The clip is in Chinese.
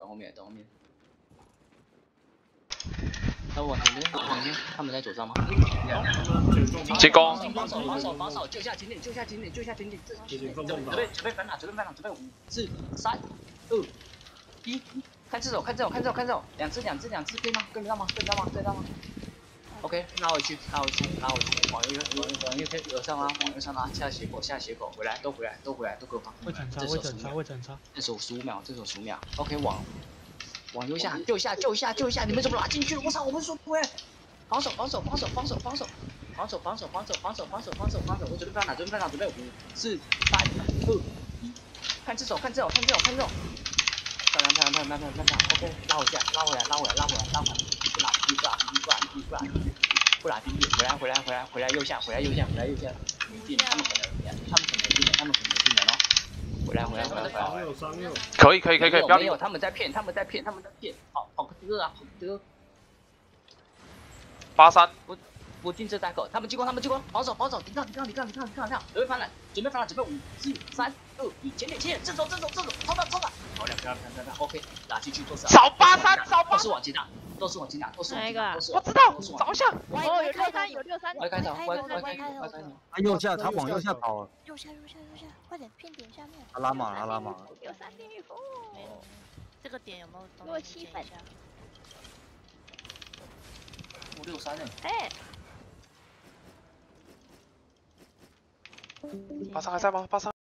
等后面，等后面。那往前面，往前面，他们在左上吗？ 进攻。 防守，防守，防守，救下前点，救下前点，救下前点，准备反打，准备反打，准备5、4、3、2、1，看这手，看这手，看这手，看这手，两只，可以吗？跟得到吗？跟得到吗？跟得到吗 ？OK， 拉回去，拉回去，拉回去，往右可以往上拉，往右上拉，下斜口，下斜口，回来，都回来，都回来，都给我防。 会整差，会整差，会整差。 这手15秒，这手15秒。OK， 往右下，救一下，救一下，救一下！你们怎么拉进去了？我操！我们说不会。防守，防守，防守，防守，防守，防守，防守，防守，防守，防守，防守，防守！我准备翻打，准备翻打，准备5、4、3、2、1，看这手，看这手，看这手，看这手！漂亮，漂亮，漂亮，漂亮，漂亮 ！OK， 拉回去，拉回来，拉回来，拉回来，拉回来！不拉低，不拉低，不拉低，不拉低，不拉低！回来，回来，回来，回来右下，回来右下，回来右下！进，他们可能进了，他们可能进了哦！回来，回来，回来，回来！ 可以，可以，可以，可以，不要没有，他们在骗，他们在骗，他们在骗！好个德啊，好个德 ！83， 不进这袋口，他们进攻，他们进攻，防守，防守，抵抗，抵抗，抵抗，抵抗，抵抗，准备翻来，准备翻来，准备5、4、3、2、1，前点，前点，正走，正走，正走，超打，超打！漂亮，漂亮，漂亮 ，OK， 打进去做事。 少83，少83， 都是往前打，都是往前打，都是往前打，都是。 我知道，找一下。 哦，有63，有63。 歪开头，歪开头。 他右下，他往右下跑了。 右下，快点骗点下面。 他拉马，他拉马。 有3点雨风。 这个点有没有？ 给我7分。 我63呢。 哎。 83还在吗？83。